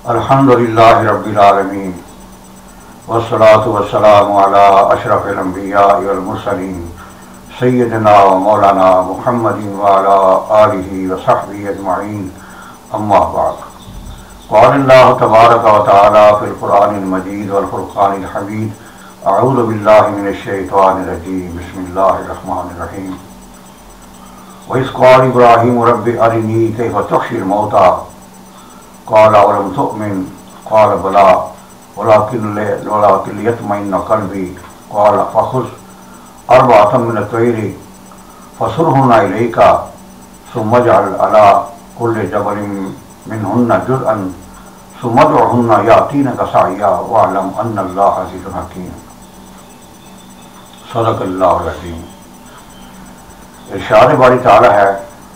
الحمدللہ رب العالمین والصلاة والسلام علی اشرف الانبیاء والمرسلین سیدنا و مولانا محمد وعلی آلہ وصحبہ اجمعین، اما بعد۔ قال اللہ تبارک و تعالی فی القرآن المجید والفرقان الحمید، اعوذ باللہ من الشیطان الرجیم، بسم اللہ الرحمن الرحیم۔ وَإِذْ قَالَ إِبْرَاهِيمُ رَبِّ أَرِنِي كَيْفَ تُحْيِي الْمَوْتَىٰ قال أولم تؤمن قال بلى ولكن ليطمئن قلبي قال فخذ أربعة من الطير فصرهن إليك ثم اجعل على كل جبل منهن جزءا ثم ادعهن يأتينك سعيا واعلم أن الله عزيز حكيم۔ صدق اللہ العظیم۔ ارشاد باری تعالی ہے،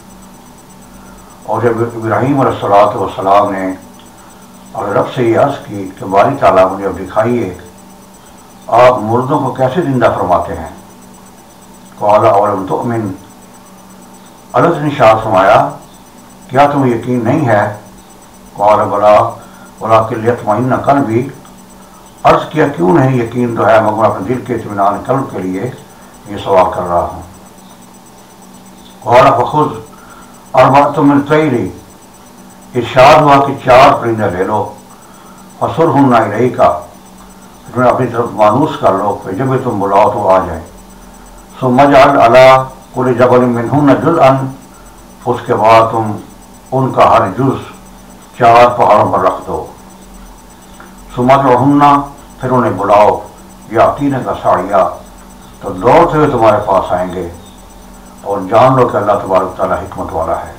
اور جب ابراہیم علیہ السلام نے اور رب سے یہ عرض کی کہ باری تعالیٰ مجھے اب دکھائیے آپ مردوں کو کیسے زندہ فرماتے ہیں۔ قال اولم تؤمن، اللہ نے ارشاد فرمایا کیا تمہیں یقین نہیں ہے؟ قال بلا ولکن لیطمئن قلبی، عرض کیا کیوں نہیں یقین تو ہے مگر اپنے دل کے اطمینان قلب کے لیے یہ سوال کر رہا ہوں۔ قال فخذ اربعۃ من الطیر، ارشاد ہوا کہ 4 پرندے لے لو، فصرہن الیک، تمہیں اپنی طرف مانوس کر لو، پھر جب تم بلاؤ تو آ جائیں۔ ثم اجعل علی کل جبل منہن جزءا، اس کے بعد تم ان کا ہر جز 4 پہاڑوں پر رکھ دو۔ ثم ادعہن، پھر انہیں بلاؤ، یاتینک سعیا، تو دوڑتے ہوئے تمہارے پاس آئیں گے، اور جان لو کہ اللہ تبارک تعالیٰ حکمت والا ہے۔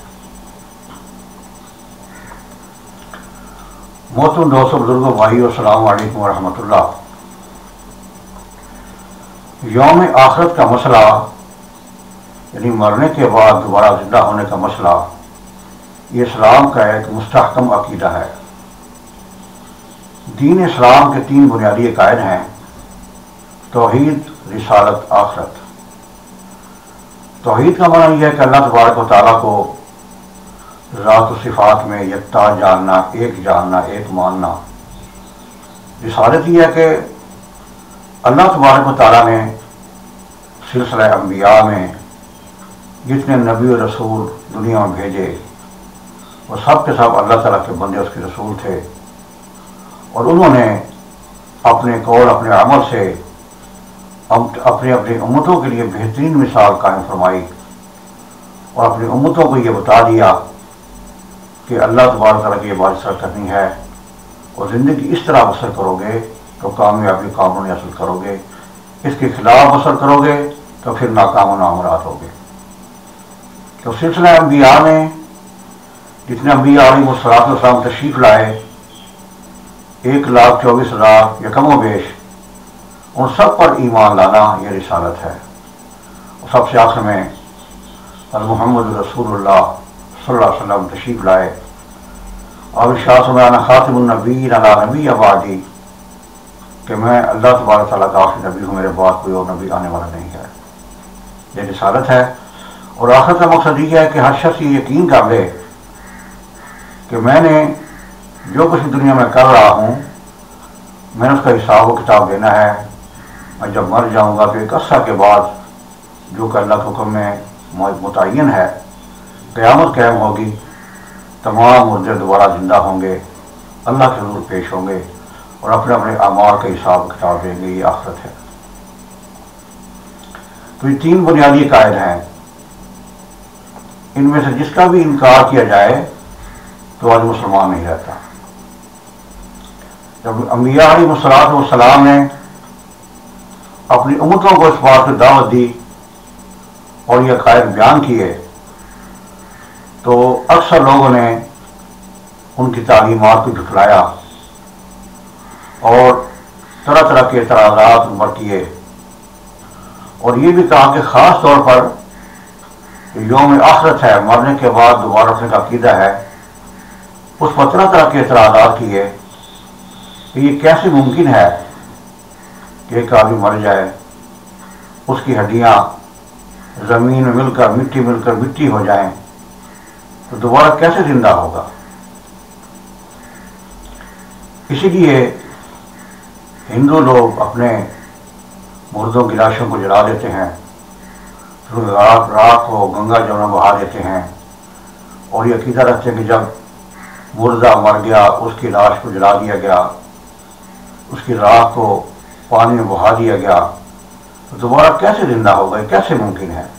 محترم دوستوں، بزرگوں، بھائیو، السلام علیکم ورحمۃ اللہ۔ یوم آخرت کا مسئلہ، یعنی مرنے کے بعد دوبارہ زندہ ہونے کا مسئلہ، یہ اسلام کا ایک مستحکم عقیدہ ہے۔ دین اسلام کے 3 بنیادی عقائد ہیں: توحید، رسالت، آخرت۔ توحید کا معنی یہ ہے کہ اللہ تبارک و تعالیٰ کو ذات و صفات میں یکتا جاننا، ایک ماننا۔ رسالت یہ ہے کہ اللہ تبارک و تعالیٰ نے سلسلہ انبیاء میں جتنے نبی و رسول دنیا میں بھیجے وہ سب کے سب اللہ تعالیٰ کے بندے، اس کے رسول تھے، اور انہوں نے اپنے قول، اپنے عمل سے اپنی امتوں کے لیے بہترین مثال قائم فرمائی، اور اپنی امتوں کو یہ بتا دیا کہ اللہ تبارک تعالیٰ کی یہ بات کرنی ہے، اور زندگی اس طرح بسر کرو گے تو کامیابی قابل حاصل کرو گے، اس کے خلاف بسر کرو گے تو پھر ناکام و نامراد ہوگے۔ تو سلسلہ انبیاء میں جتنے انبیاء علیہ السلام تشریف لائے، 1,24,000 یا کم و بیش، ان سب پر ایمان لانا یہ رسالت ہے۔ اور سب سے آخر میں محمد رسول اللہ صلی اللہ علیہ وسلم تشریف لائے، اور ارشاد فرمایا خاتم النبیین لا نبی بعدی، کہ میں اللہ تبارک تعالیٰ کا آخری نبی ہوں، میرے بعد کوئی اور نبی آنے والا نہیں ہے۔ یہ رسالت ہے۔ اور آخرت کا مقصد یہ ہے کہ ہر شخص یہ یقین کر لے کہ میں نے جو کچھ دنیا میں کر رہا ہوں، میں نے اس کا حساب و کتاب دینا ہے۔ میں جب مر جاؤں گا تو ایک عرصہ کے بعد جو کہ اللہ کے حکم میں متعین ہے، قیامت قائم ہوگی، تمام مردے دوبارہ زندہ ہوں گے، اللہ کے حضور پیش ہوں گے، اور اپنے اپنے اعمال کا حساب و کتاب دیں گے۔ یہ آخرت ہے۔ تو یہ 3 بنیادی عقائد ہیں، ان میں سے جس کا بھی انکار کیا جائے تو آج مسلمان نہیں رہتا۔ جب انبیاء علیہ السلام نے اپنی امتوں کو اس بات کی دعوت دی اور یہ عقائد بیان کیے، تو اکثر لوگوں نے ان کی تعلیمات کو جھٹلایا اور طرح طرح کے اعتراضات ان پر کیے، اور یہ بھی کہا کہ خاص طور پر یوم آخرت ہے، مرنے کے بعد دوبارہ اٹھنے کا عقیدہ ہے، اس پر طرح طرح کے اعتراضات کیے کہ یہ کیسے ممکن ہے کہ ایک آدمی مر جائے، اس کی ہڈیاں زمین میں مل کر مٹی ہو جائیں، تو دوبارہ کیسے زندہ ہوگا؟ اسی لیے ہندو لوگ اپنے مردوں کی لاشوں کو جلا دیتے ہیں، پھر رات کو گنگا جمنا بہا دیتے ہیں، اور یہ عقیدہ رکھتے ہیں کہ جب مردہ مر گیا، اس کی لاش کو جلا دیا گیا، اس کی راکھ کو پانی میں بہا دیا گیا، تو دوبارہ کیسے زندہ ہوگا؟ کیسے ممکن ہے؟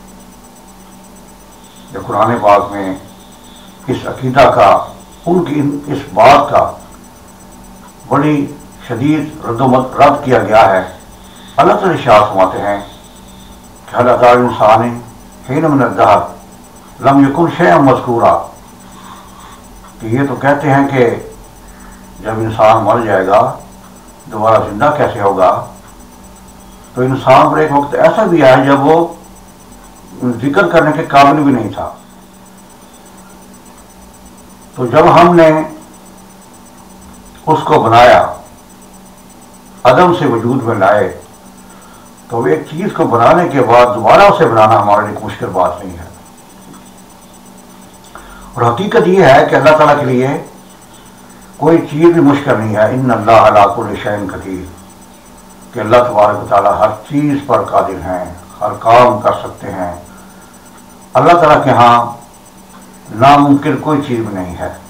جب قرآن پاک میں اس عقیدہ کا، ان کی اس بات کا بڑی شدید رد کیا گیا ہے۔ اللہ تعالی ارشاد فرماتے ہیں کہ اللہ تعالی انسان حین من الدہر لم یکن شیئا مذکورا، کہ یہ تو کہتے ہیں کہ جب انسان مر جائے گا دوبارہ زندہ کیسے ہوگا؟ تو انسان پر ایک وقت ایسا بھی آیا جب وہ ذکر کرنے کے قابل بھی نہیں تھا، تو جب ہم نے اس کو بنایا، عدم سے وجود میں لائے، تو ایک چیز کو بنانے کے بعد دوبارہ اسے بنانا ہمارے لیے مشکل بات نہیں ہے۔ اور حقیقت یہ ہے کہ اللہ تعالیٰ کے لیے کوئی چیز بھی مشکل نہیں ہے۔ ان اللہ علی کل شیء قدیر، کہ اللہ تبارک و تعالیٰ ہر چیز پر قادر ہیں، ہر کام کر سکتے ہیں۔ اللہ تعالیٰ کے ہاں ناممکن کوئی چیز بھی نہیں ہے۔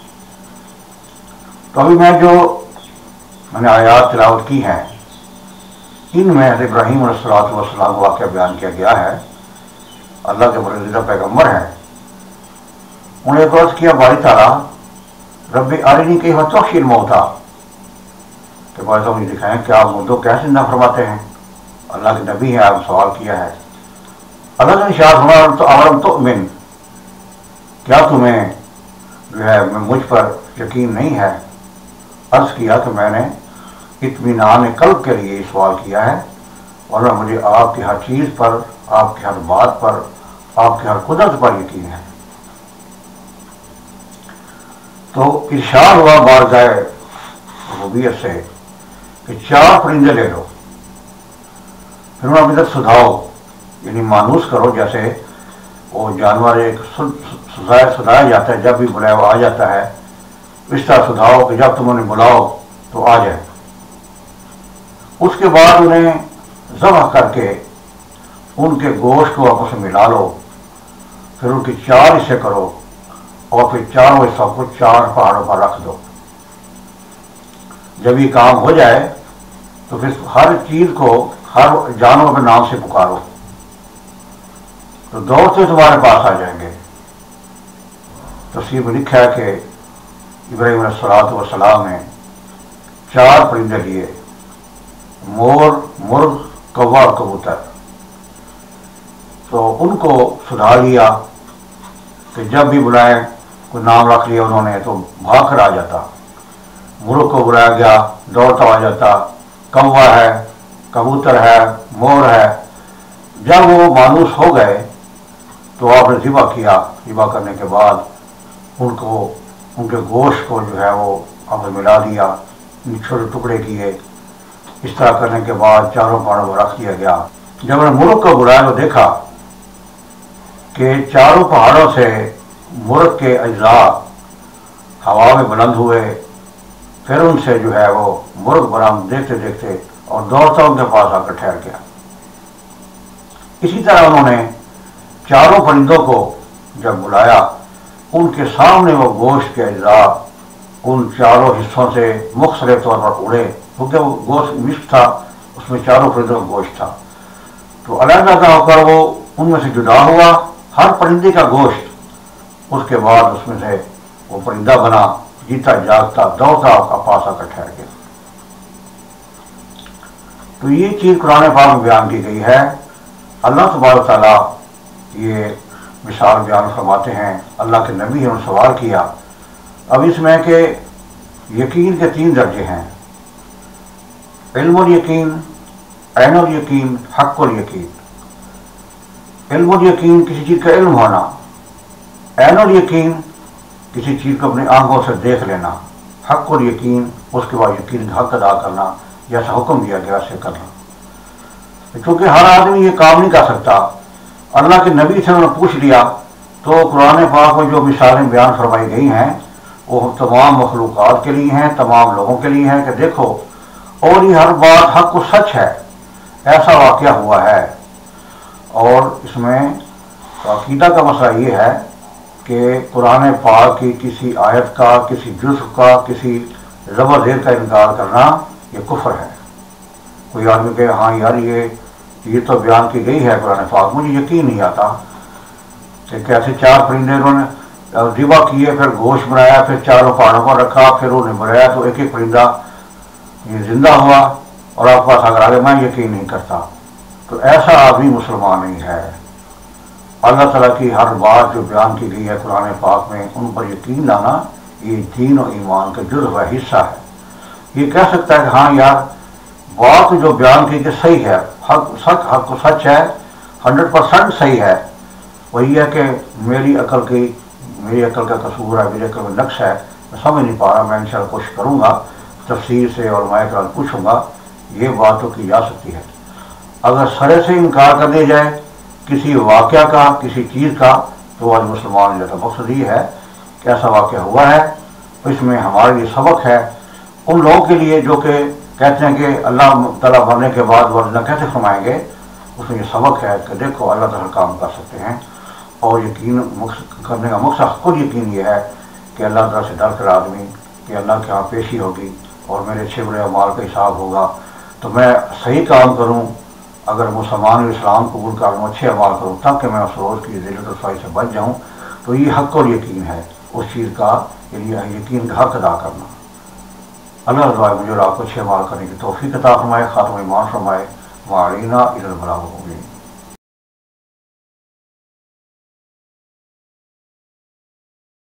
تو ابھی میں نے آیات تلاوت کی ہیں، ان میں حضرت ابراہیم علیہ السلام واقعہ بیان کیا گیا ہے۔ اللہ کے برگزیدہ پیغمبر ہیں، انہوں نے عرض کیا باری تعالیٰ رب ارنی کیف تحیی الموتیٰ، کہ باری تعالیٰ مجھے دکھائیں کہ آپ مردوں کیسے زندہ فرماتے ہیں؟ اللہ کے نبی ہیں، آپ سوال کیا ہے۔ اللہ نے ارشاد فرمایا تو اولم تؤمن، کیا تمہیں جو ہے مجھ پر یقین نہیں ہے؟ عرض کیا کہ میں نے اطمینان قلب کے لیے سوال کیا ہے، ورنہ مجھے آپ کی ہر چیز پر، آپ کی ہر بات پر، آپ کی ہر قدرت پر یقین ہے۔ تو ارشاد ہوا بارگاہ ربوبیت سے کہ 4 پرندے لے لو، پھر انہیں اپنی طرف سدھاؤ، یعنی مانوس کرو، جیسے وہ جانور ایک سدھایا جاتا ہے، جب بھی بلایا وہ آ جاتا ہے، اس طرح سدھاؤ کہ جب تم انہیں بلاؤ تو آ جائے۔ اس کے بعد انہیں ذبح کر کے ان کے گوشت کو آپس میں ملا لو، پھر ان کی 4 حصے کرو، اور پھر 4 حصوں کو 4 پہاڑوں پر رکھ دو۔ جب یہ کام ہو جائے تو پھر ہر چیز کو، ہر جانور کے نام سے پکارو، تو دوڑتے تمہارے پاس آ جائیں گے۔ تفسیر میں لکھا ہے کہ ابراہیم علیہ السلام نے 4 پرندے لیے، مور، مرغ، کوا اور کبوتر، تو ان کو سدھا لیا کہ جب بھی بلائیں، کوئی نام رکھ لیا انہوں نے تو بھاگ کر آ جاتا۔ مرغ کو بلایا گیا دوڑتا آ جاتا، کوا ہے، کبوتر ہے، مور ہے۔ جب وہ مانوس ہو گئے تو آپ نے ذبح کیا، ذبح کرنے کے بعد ان کے گوشت کو جو ہے وہ آپ نے ملا دیا، چھوٹے ٹکڑے کیے۔ اس طرح کرنے کے بعد 4 پہاڑوں کو رکھ دیا گیا۔ جب انہوں نے مرغ کو بلایا تو دیکھا کہ 4 پہاڑوں سے مرغ کے اجزاء ہوا میں بلند ہوئے، پھر ان سے جو ہے وہ مرغ بنا دیکھتے دیکھتے اور دوڑتا ان کے پاس آ کر ٹھہر گیا۔ اسی طرح انہوں نے 4 پرندوں کو جب بلایا، ان کے سامنے وہ گوشت کے اجزاء ان 4 حصوں سے مختلف طور پر اڑے، کیونکہ وہ گوشت مکس تھا، اس میں 4 پرندوں کا گوشت تھا، تو علیحدہ ہو کر وہ ان میں سے جدا ہوا، ہر پرندے کا گوشت۔ اس کے بعد اس میں سے وہ پرندہ بنا، جیتا جاگتا دوڑتا آپ کا پاس آ کر ٹھہر گیا۔ تو یہ چیز قرآن پاک میں بیان کی گئی ہے۔ اللہ تبارک تعالیٰ یہ مثال بیان فرماتے ہیں، اللہ کے نبی نے سوال کیا۔ اب اس میں کہ یقین کے 3 درجے ہیں، علم الیقین، عین الیقین، حق الیقین۔ علم الیقین کسی چیز کا علم ہونا، عین الیقین کسی چیز کو اپنی آنکھوں سے دیکھ لینا، حق الیقین اس کے بعد یقین کا حق ادا کرنا، جیسا حکم دیا گیا اسے کرنا۔ کیونکہ ہر آدمی یہ کام نہیں کر سکتا۔ اللہ کے نبی سے انہوں نے پوچھ لیا تو قرآن پاک میں جو مثالیں بیان فرمائی گئی ہیں وہ تمام مخلوقات کے لیے ہیں، تمام لوگوں کے لیے ہیں کہ دیکھو، اور یہ ہر بات حق و سچ ہے، ایسا واقعہ ہوا ہے۔ اور اس میں عقیدہ کا مسئلہ یہ ہے کہ قرآن پاک کی کسی آیت کا، کسی جزء کا، کسی زبر زیر کا انکار کرنا یہ کفر ہے۔ کوئی آدمی کہے ہاں یار یہ تو بیان کی گئی ہے قرآن پاک، مجھے یقین نہیں آتا کہ کیسے 4 پرندے انہوں نے ذبح کیے، پھر گوشت بنایا، پھر چاروں پہاڑوں پر رکھا، پھر انہوں نے بنایا تو ایک ایک پرندہ یہ زندہ ہوا، اور آپ پاس اگر آگے میں یقین نہیں کرتا، تو ایسا آدمی مسلمان نہیں ہے۔ اللہ تعالیٰ کی ہر بات جو بیان کی گئی ہے قرآن پاک میں، ان پر یقین لانا یہ دین و ایمان کا جزو ہے، حصہ ہے۔ یہ کہہ سکتا ہے کہ ہاں یار بات جو بیان کی کہ صحیح ہے، حق و سچ ہے، 100% صحیح ہے، وہی ہے کہ میری عقل کا قصور ہے، میری عقل میں نقص ہے، میں سمجھ نہیں پا رہا، میں انشاءاللہ کوشش کروں گا تفسیر سے اور میں پوچھوں گا، یہ بات تو کی جا سکتی ہے۔ اگر سرے سے انکار کر دیا جائے کسی واقعہ کا، کسی چیز کا، تو آج مسلمان جیسا مقصد یہ ہے کہ ایسا واقعہ ہوا ہے، اس میں ہمارے لیے سبق ہے ان لوگوں کے لیے جو کہ کہتے ہیں کہ اللہ تعالیٰ مرنے کے بعد ورنہ کیسے فرمائیں گے، اس میں یہ سبق ہے کہ دیکھو اللہ تعالیٰ کام کر سکتے ہیں، اور یقین کرنے کا مقصد خود یقین یہ ہے کہ اللہ تعالیٰ سے ڈر کر آدمی کہ اللہ کے ہاں پیشی ہوگی اور میرے اچھے برے اعمال کا حساب ہوگا، تو میں صحیح کام کروں، اگر مسلمان اسلام قبول کر لوں، اچھے اعمال کروں، تب کہ میں اس روز کی ذلت و رسوائی سے بچ جاؤں، تو یہ حق اور یقین ہے اس چیز کا، یقین کا حق ادا کرنا۔ اللہ تعالیٰ مجھے اور آپ کو اچھے اعمال کرنے کی توفیق عطا فرمائے، خاتمہ ایمان فرمائے، وعلینا الی البلاغ المبین۔